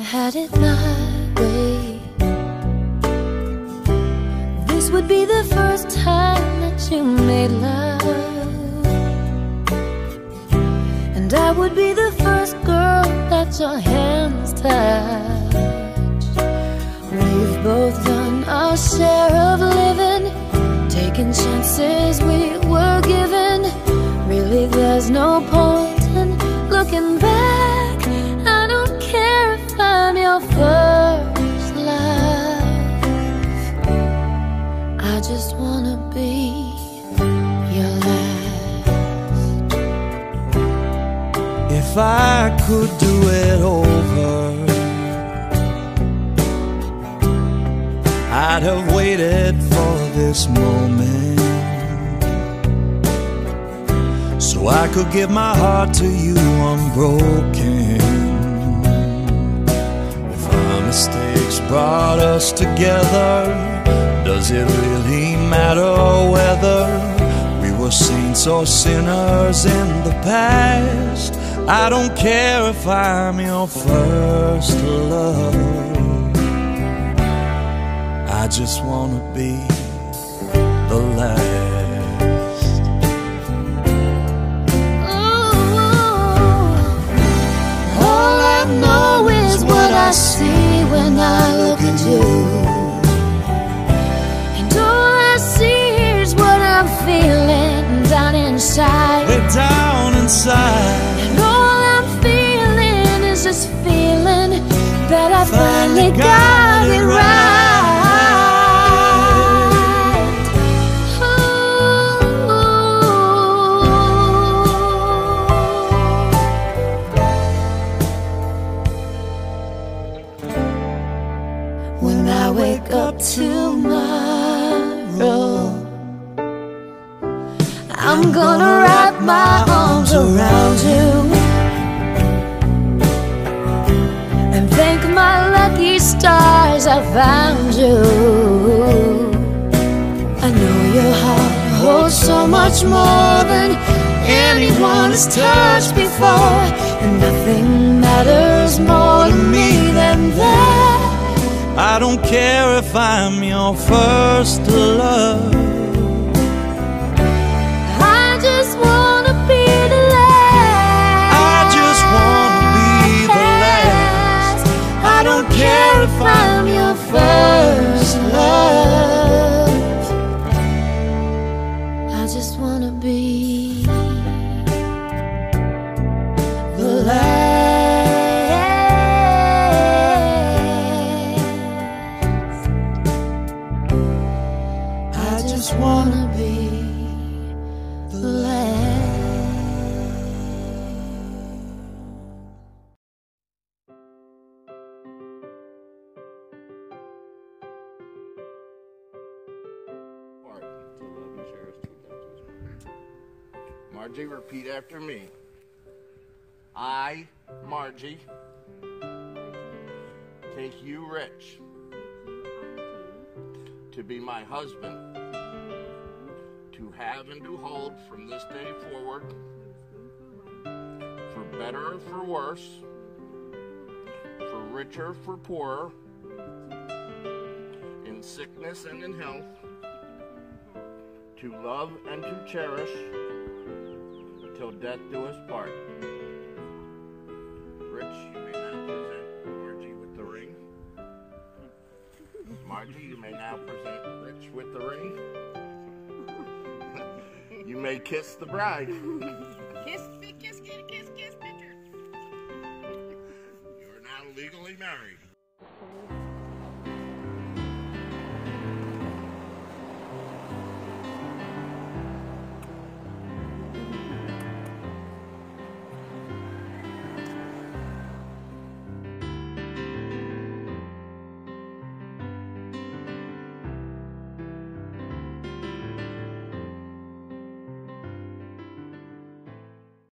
had it my way, this would be the first time that you made love, and I would be the first girl that your hands touch. We've both done our share of living, taking chances we were given. Really there's no point in looking back. I don't care if I'm your first love, I just wanna be your last. If I could do it over, I'd have waited for this moment, so I could give my heart to you unbroken. If our mistakes brought us together, does it really matter whether we were saints or sinners in the past? I don't care if I'm your first love, I just wanna be the last. Ooh, all I know is what I see when I look at you, and all I see is what I'm feeling down inside. Way down inside. And all I'm feeling is this feeling that I finally got it right. When I wake up tomorrow, I'm gonna wrap my arms around you and thank my lucky stars I found you. I know your heart holds so much more than anyone has touched before, and nothing matters more to me than that. I don't care if I'm your first love, I just wanna be the last. I just wanna be the last. I don't care if I'm your first love, I just wanna be the last. I just wanna be the last. Margie, repeat after me. I, Margie, take you, Rich, to be my husband, to have and to hold from this day forward, for better or for worse, for richer, for poorer, in sickness and in health, to love and to cherish, till death do us part. Rich, you may now present Margie with the ring. Margie, you may now present Rich with the ring. You may kiss the bride. Kiss, kiss, kiss, kiss, kiss, picture. You are now legally married.